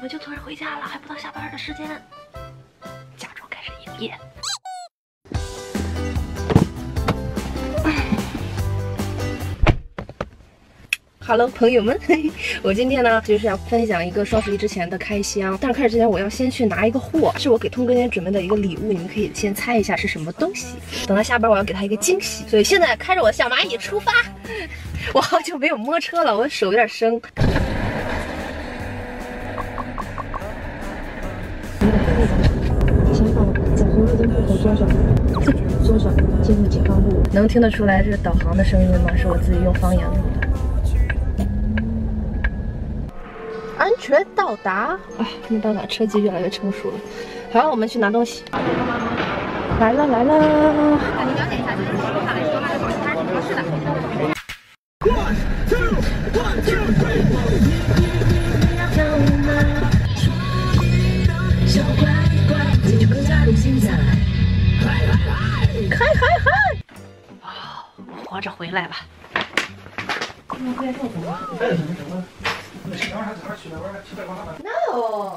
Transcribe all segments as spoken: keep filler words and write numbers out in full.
么就突然回家了？还不到下班的时间，假装开始营业。Hello， 朋友们，我今天呢就是要分享一个双十一之前的开箱。但是开始之前，我要先去拿一个货，是我给通哥今天准备的一个礼物，你们可以先猜一下是什么东西。等他下班，我要给他一个惊喜。所以现在开着我的小蚂蚁出发。我好久没有摸车了，我的手有点生。前方在红绿灯路口左转，自觉左转进入解放路。能听得出来这是导航的声音吗？是我自己用方言录的。安全到达啊！没办法，车技越来越成熟了。好，我们去拿东西。来了来了！那你了解一下，就是说它来说，它的它是挺合适的。One two one two three。小乖乖，进入各家入心在，嗨嗨嗨，嗨嗨嗨！啊，我活着回来了。你们快点走吧。No，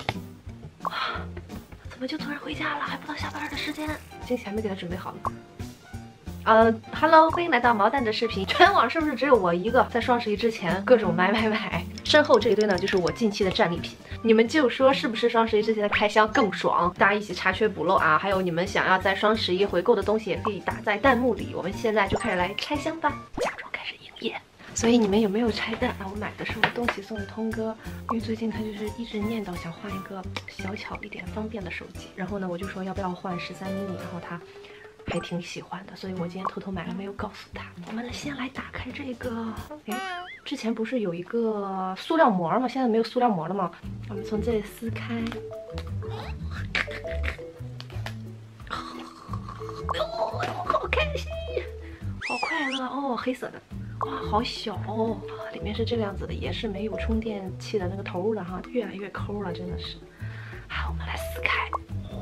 怎么就突然回家了？还不到下班的时间，惊喜还没给他准备好呢。呃 ，Hello， 欢迎来到毛蛋的视频。全网是不是只有我一个在双十一之前各种买买买？身后这一堆呢，就是我近期的战利品。你们就说是不是双十一之前的开箱更爽？大家一起查缺补漏啊！还有你们想要在双十一回购的东西，也可以打在弹幕里。我们现在就开始来拆箱吧，假装开始营业。所以你们有没有拆弹啊？我买的是我东西送给通哥，因为最近他就是一直念叨想换一个小巧一点、方便的手机。然后呢，我就说要不要换十三 mini， 然后他还挺喜欢的，所以我今天偷偷买了，没有告诉他。我们先来打开这个，哎，之前不是有一个塑料膜吗？现在没有塑料膜了吗？我们从这里撕开，哦，好开心，好快乐哦，黑色的。哇，好小哦！里面是这个样子的，也是没有充电器的那个头的哈，越来越抠了，真的是。好，我们来撕开。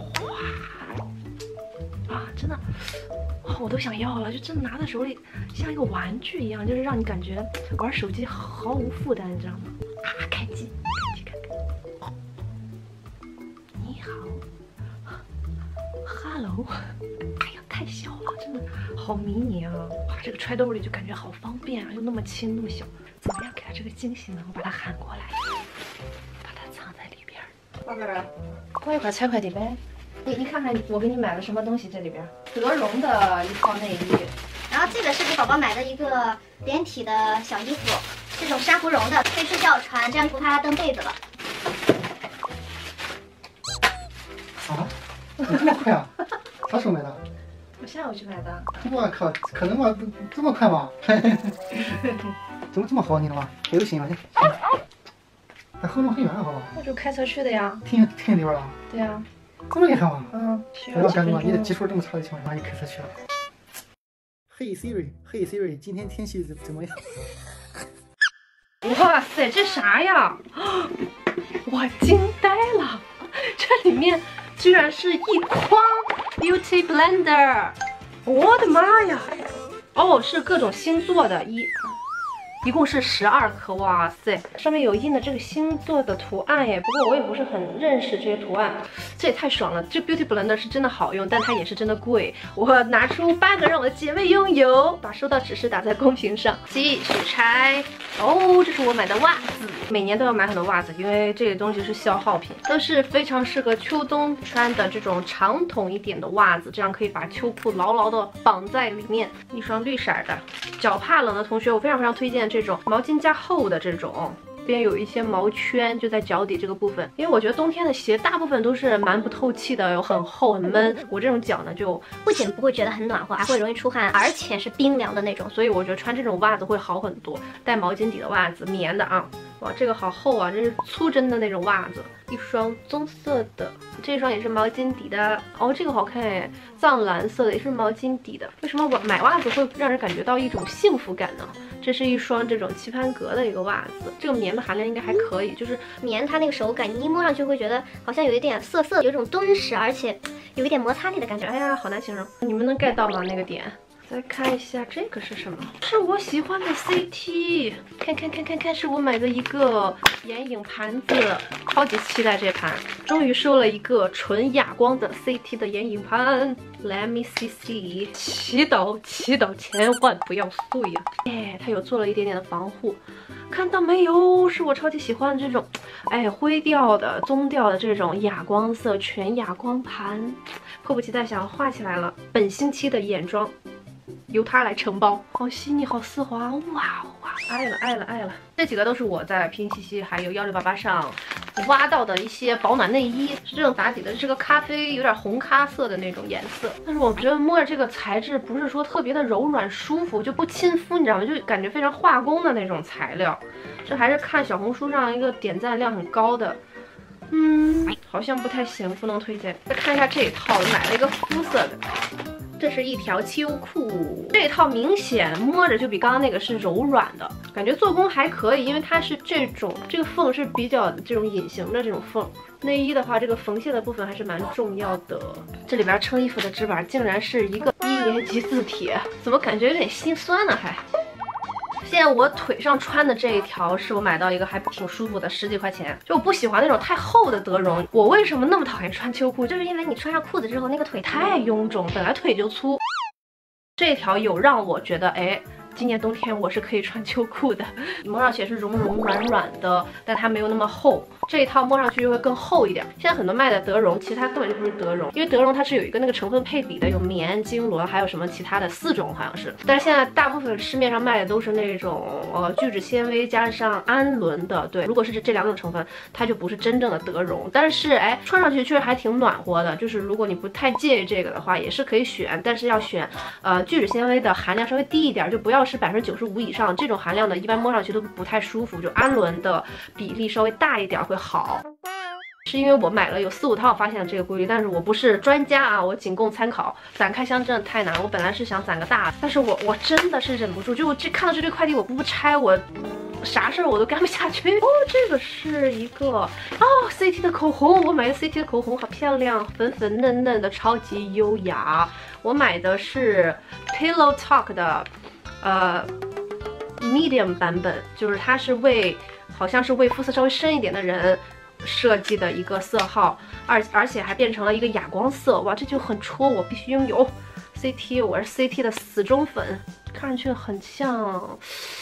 哇，啊，真的，哇，我都想要了，就真的拿在手里像一个玩具一样，就是让你感觉玩手机毫无负担，你知道吗？啊，开机，开机看看。你好 ，Hello。哎呀，太小了，真的好迷你啊！哇，这个揣兜里就感觉好方便啊，又那么轻那么小，怎么样给它这个惊喜呢？我把它喊过来，把它藏在里边。宝贝儿，过一会儿拆快递呗。你你看看我给你买了什么东西？这里边德绒的一套内衣， 然后这个是给宝宝买的一个连体的小衣服，这种珊瑚绒的，可以睡觉穿，这样不怕蹬被子了。 啊？这么快啊？啥时候买的？ 我下午去买的。 我靠，可能吗？这么快吗？怎么这么好你了吗？有心了，那后面很远好吧？ 我就开车去的呀。 挺挺里边了。 对呀。 这么厉害吗？ 嗯。 不要感觉你的技术这么差的情况下，你开车去了。嘿 Siri， 嘿 Siri， 今天天气怎怎么样？ 哇塞，这啥呀？我惊呆了，这里面居然是一筐 Beauty Blender， 我的妈呀！哦，是各种星座的，一，一共是十二颗，哇塞，上面有印的这个星座的图案耶。不过我也不是很认识这些图案，这也太爽了。这 Beauty Blender 是真的好用，但它也是真的贵。我拿出八个让我的姐妹拥有，把收到指示打在公屏上，继续拆。哦，这是我买的袜子，每年都要买很多袜子，因为这些东西是消耗品，都是非常适合秋冬穿的这种长筒一点的袜子，这样可以把秋裤牢牢的绑在里面。一双绿色的，脚怕冷的同学，我非常非常推荐这种毛巾加厚的这种。边有一些毛圈，就在脚底这个部分，因为我觉得冬天的鞋大部分都是蛮不透气的，有很厚很闷。我这种脚呢，就不仅不会觉得很暖和，还会容易出汗，而且是冰凉的那种。 所以我觉得穿这种袜子会好很多。带毛巾底的袜子，棉的啊，哇，这个好厚啊，这是粗针的那种袜子。一双棕色的，这双也是毛巾底的哦，这个好看哎，藏蓝色的也是毛巾底的。为什么买袜子会让人感觉到一种幸福感呢？这是一双这种棋盘格的一个袜子，这个棉的含量应该还可以，就是棉它那个手感，你一摸上去会觉得好像有一点涩涩，有一种敦实，而且有一点摩擦力的感觉。 哎呀，好难形容，你们能 get 到吗？那个点， 再看一下这个是什么？是我喜欢的 C T， 看看看看看，是我买的一个眼影盘子，超级期待这盘，终于收了一个纯哑光的 C T 的眼影盘。Let me see see， 祈祷祈祷，千万不要碎呀！哎，它有做了一点点的防护，看到没有？是我超级喜欢的这种，哎，灰调的、棕调的这种哑光色全哑光盘，迫不及待想要画起来了。本星期的眼妆。 由它来承包，好细腻，好丝滑，哇哇，爱了爱了爱了！这几个都是我在拼夕夕还有幺六八八上挖到的一些保暖内衣，是这种打底的，是个咖啡有点红咖色的那种颜色。但是我觉得摸着这个材质不是说特别的柔软舒服，就不亲肤，你知道吗？就感觉非常化工的那种材料。这还是看小红书上一个点赞量很高的。 嗯，好像不太行，不能推荐。再看一下这一套，我买了一个肤色的。 这是一条秋裤，这一套明显摸着就比刚刚那个是柔软的，感觉做工还可以，因为它是这种这个缝是比较这种隐形的这种缝。内衣的话，这个缝线的部分还是蛮重要的。这里边撑衣服的纸板竟然是一个一年级字帖，怎么感觉有点心酸呢？还。 现在我腿上穿的这一条是我买到一个还挺舒服的，十几块钱。就我不喜欢那种太厚的德绒。我为什么那么讨厌穿秋裤？就是因为你穿上裤子之后，那个腿太臃肿，本来腿就粗。这条有让我觉得，哎。 今年冬天我是可以穿秋裤的，摸上去也是绒绒软软的，但它没有那么厚。这一套摸上去就会更厚一点。现在很多卖的德绒，其实它根本就不是德绒，因为德绒它是有一个那个成分配比的，有棉、经纶，还有什么其他的四种好像是。但是现在大部分市面上卖的都是那种呃聚酯纤维加上氨纶的，对，如果是这这两种成分，它就不是真正的德绒。但是哎，穿上去确实还挺暖和的，就是如果你不太介意这个的话，也是可以选，但是要选呃聚酯纤维的含量稍微低一点，就不要。 是百分之九十五以上，这种含量的，一般摸上去都不太舒服，就氨纶的比例稍微大一点会好。是因为我买了有四五套，发现了这个规律，但是我不是专家啊，我仅供参考。攒开箱真的太难，我本来是想攒个大，但是我我真的是忍不住，就我这看到这堆快递我不拆，我啥事儿我都干不下去。哦，这个是一个哦 C T 的口红，我买的 C T 的口红好漂亮，粉粉嫩嫩的，超级优雅。我买的是 Pillow Talk 的。 呃 ，medium 版本，就是它是为好像是为肤色稍微深一点的人设计的一个色号，而而且还变成了一个哑光色，哇，这就很戳我，必须拥有。C T， 我是 C T 的死忠粉，看上去很像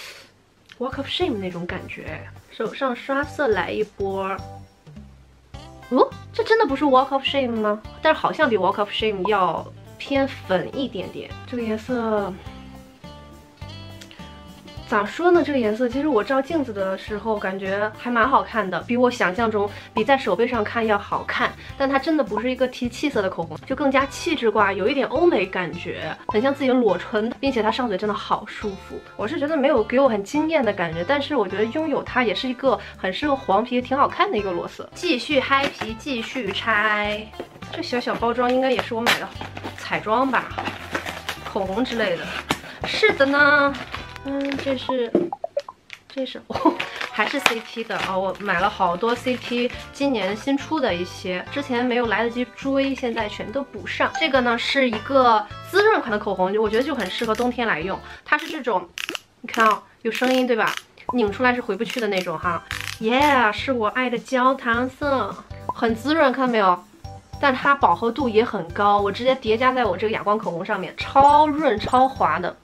Walk of Shame 那种感觉。手上刷色来一波，哦，这真的不是 Walk of Shame 吗？但是好像比 Walk of Shame 要偏粉一点点，这个颜色。 咋说呢？这个颜色其实我照镜子的时候感觉还蛮好看的，比我想象中比在手背上看要好看。但它真的不是一个提气色的口红，就更加气质挂，有一点欧美感觉，很像自己裸唇，并且它上嘴真的好舒服。我是觉得没有给我很惊艳的感觉，但是我觉得拥有它也是一个很适合黄皮、挺好看的一个裸色。继续嗨皮，继续拆。这小小包装应该也是我买的彩妆吧，口红之类的。是的呢。 嗯，这是，这是哦，还是 C T 的哦。我买了好多 C T 今年新出的一些，之前没有来得及追，现在全都补上。这个呢是一个滋润款的口红，我觉得就很适合冬天来用。它是这种，你看啊、哦，有声音对吧？拧出来是回不去的那种哈。耶、yeah, 是我爱的焦糖色，很滋润，看到没有？但它饱和度也很高，我直接叠加在我这个哑光口红上面，超润超滑的。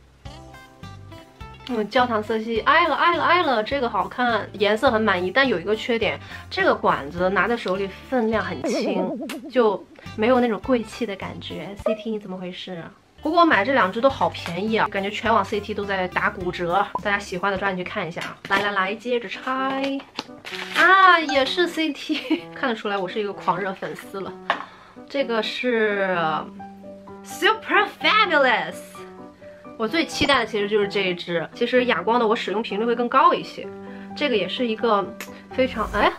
嗯，焦糖色系，爱了爱了爱了，这个好看，颜色很满意，但有一个缺点，这个管子拿在手里分量很轻，就没有那种贵气的感觉。C T 你怎么回事啊？不过我买这两支都好便宜啊，感觉全网 C T 都在打骨折，大家喜欢的抓紧去看一下啊！来来来，接着拆，啊，也是 C T， 看得出来我是一个狂热粉丝了。这个是 Super Fabulous。 我最期待的其实就是这一支，其实哑光的我使用频率会更高一些。这个也是一个非常哎，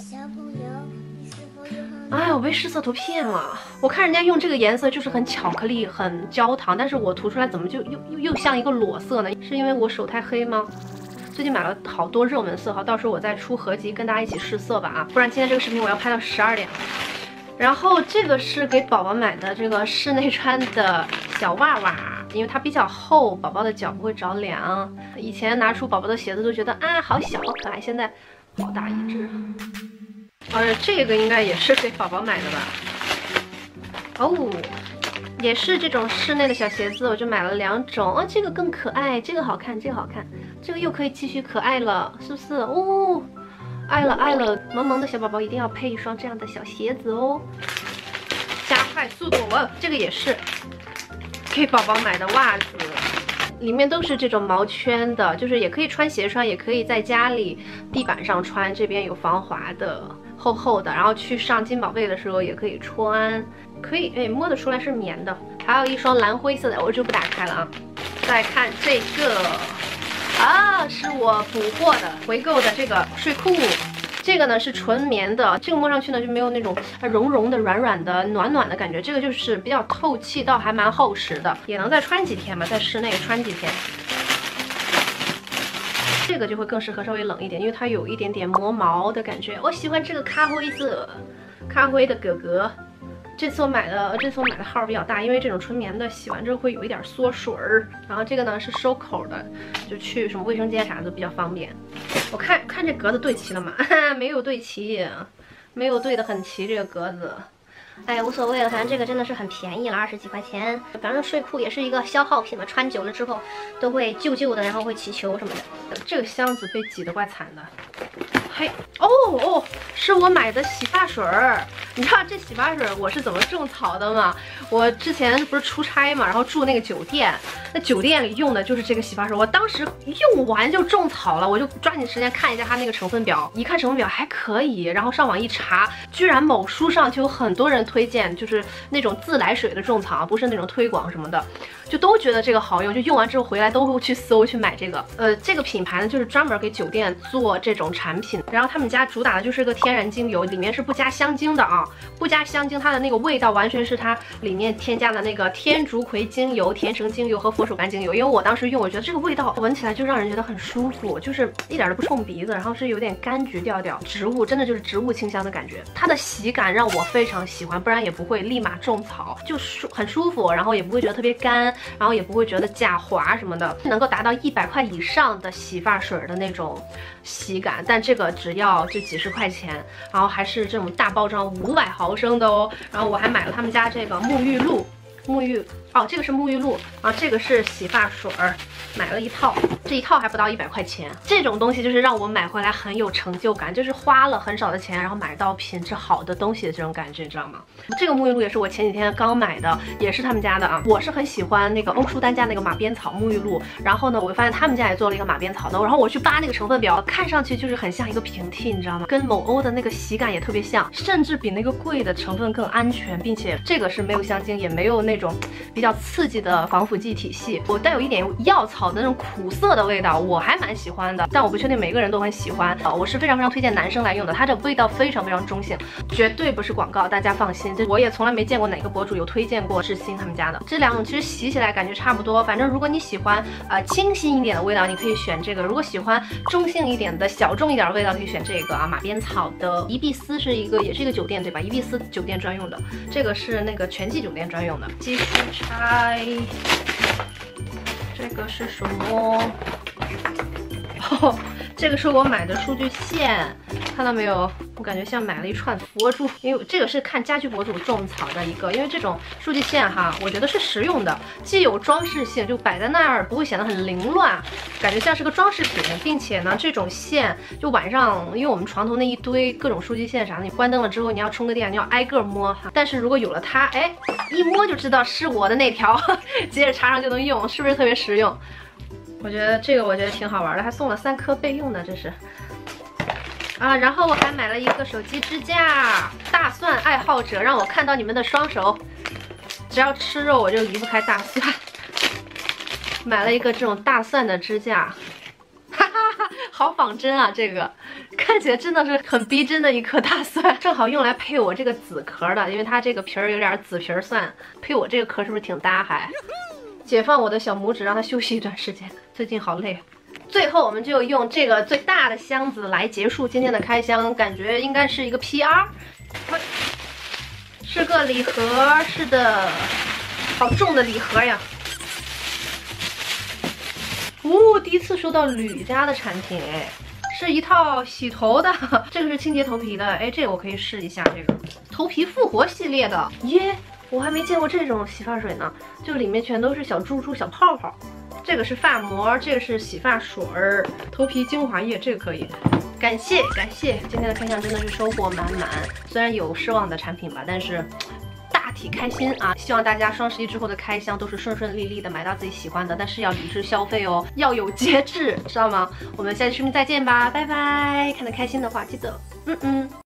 哎，我被试色图骗了。我看人家用这个颜色就是很巧克力、很焦糖，但是我涂出来怎么就又又又像一个裸色呢？是因为我手太黑吗？最近买了好多热门色号，到时候我再出合集跟大家一起试色吧啊！不然今天这个视频我要拍到十二点了。然后这个是给宝宝买的这个室内穿的小袜袜。 因为它比较厚，宝宝的脚不会着凉。以前拿出宝宝的鞋子都觉得啊好小好可爱，现在好大一只。而这个应该也是给宝宝买的吧？哦，也是这种室内的小鞋子，我就买了两种。哦，这个更可爱，这个好看，这个好看，这个又可以继续可爱了，是不是？哦，爱了爱了，萌萌的小宝宝一定要配一双这样的小鞋子哦。加快速度，哇，这个也是给宝宝买的袜子。里面都是这种毛圈的，就是也可以穿鞋穿，也可以在家里地板上穿。这边有防滑的，厚厚的，然后去上金宝贝的时候也可以穿，可以哎摸得出来是棉的。还有一双蓝灰色的，我就不打开了啊。再看这个啊，是我补货的回购的这个睡裤。这个呢是纯棉的，这个摸上去呢就没有那种绒绒的、软软的、暖暖的感觉，这个就是比较透气，倒还蛮厚实的，也能再穿几天吧，在室内穿几天。这个就会更适合稍微冷一点，因为它有一点点磨毛的感觉。我喜欢这个咖灰色，咖灰的格格。这次我买的，这次我买的号比较大，因为这种纯棉的洗完之后会有一点缩水儿。然后这个呢是收口的，就去什么卫生间啥的比较方便。我看看这格子对齐了吗？没有对齐，没有对得很齐这个格子。 哎，无所谓了，反正这个真的是很便宜了，二十几块钱。反正睡裤也是一个消耗品嘛，穿久了之后都会旧旧的，然后会起球什么的。 这个箱子被挤得怪惨的。嘿，哦哦，是我买的洗发水儿。你知道这洗发水我是怎么种草的吗？我之前不是出差嘛，然后住那个酒店，那酒店里用的就是这个洗发水。我当时用完就种草了，我就抓紧时间看一下它那个成分表，一看成分表还可以，然后上网一查，居然某书上就有很多人推荐，就是那种自来水的种草，不是那种推广什么的，就都觉得这个好用，就用完之后回来都会去搜去买这个。呃，这个品牌呢就是专门给酒店做这种产品，然后他们家主打的就是个天然精油，里面是不加香精的啊，不加香精，它的那个味道完全是它里面添加的那个天竺葵精油、甜橙精油和佛手柑精油。因为我当时用，我觉得这个味道闻起来就让人觉得很舒服，就是一点都不冲鼻子，然后是有点柑橘调调，植物真的就是植物清香的感觉。它的洗感让我非常喜欢，不然也不会立马种草，就舒很舒服，然后也不会觉得特别干，然后也不会觉得假滑什么的，能够达到一百块以上的洗发水的那种洗感。但这个只要就几十块钱，然后还是这种大包装五百毫升的哦。然后我还买了他们家这个沐浴露，沐浴哦，这个是沐浴露，然后这个是洗发水儿，买了一套，这一套还不到一百块钱。这种东西就是让我买回来很有成就感，就是花了很少的钱，然后买到品质好的东西的这种感觉，你知道吗？这个沐浴露也是我前几天刚买的，也是他们家的啊。我是很喜欢那个欧舒丹家那个马鞭草沐浴露，然后呢，我就发现他们家也做了一个马鞭草的，然后我去扒那个成分表，看上去就是很像一个平替，你知道吗？跟某欧的那个洗感也特别像，甚至比那个贵的成分更安全，并且这个是没有香精，也没有那种比较刺激的防腐剂体系，我带有一点药草的那种苦涩的味道，我还蛮喜欢的，但我不确定每个人都很喜欢啊。我是非常非常推荐男生来用的，它这味道非常非常中性，绝对不是广告，大家放心。这我也从来没见过哪个博主有推荐过智新他们家的。这两种其实洗起来感觉差不多，反正如果你喜欢呃清新一点的味道，你可以选这个；如果喜欢中性一点的小众一点的味道，可以选这个啊。马鞭草的宜碧丝是一个，也是一个酒店对吧？宜碧丝酒店专用的，这个是那个全季酒店专用的。继续拆。这个是什么？哦，这个是我买的数据线，看到没有？我感觉像买了一串佛珠，因为这个是看家居博主种草的一个，因为这种数据线哈，我觉得是实用的，既有装饰性，就摆在那儿不会显得很凌乱，感觉像是个装饰品，并且呢，这种线就晚上，因为我们床头那一堆各种数据线啥的，你关灯了之后你要充个电，你要挨个摸哈。但是如果有了它，哎，一摸就知道是我的那条，接着插上就能用，是不是特别实用？我觉得这个我觉得挺好玩的，还送了三颗备用的，这是。啊，然后我还买了一个手机支架，大蒜爱好者让我看到你们的双手，只要吃肉我就离不开大蒜。买了一个这种大蒜的支架，哈哈哈，好仿真啊！这个看起来真的是很逼真的一颗大蒜，正好用来配我这个紫壳的，因为它这个皮儿有点紫皮蒜，配我这个壳是不是挺搭？还解放我的小拇指，让它休息一段时间，最近好累。最后我们就用这个最大的箱子来结束今天的开箱，感觉应该是一个 P R， 是个礼盒，是的，好重的礼盒呀。 哦，第一次收到吕家的产品，哎，是一套洗头的，这个是清洁头皮的，哎，这个我可以试一下，这个头皮复活系列的，耶，我还没见过这种洗发水呢，就里面全都是小珠珠、小泡泡。这个是发膜，这个是洗发水儿，头皮精华液，这个可以。感谢感谢，今天的开箱真的是收获满满，虽然有失望的产品吧，但是。大体开心啊！希望大家双十一之后的开箱都是顺顺利利的，买到自己喜欢的，但是要理智消费哦，要有节制，知道吗？我们下期视频再见吧，拜拜！看得开心的话，记得嗯嗯。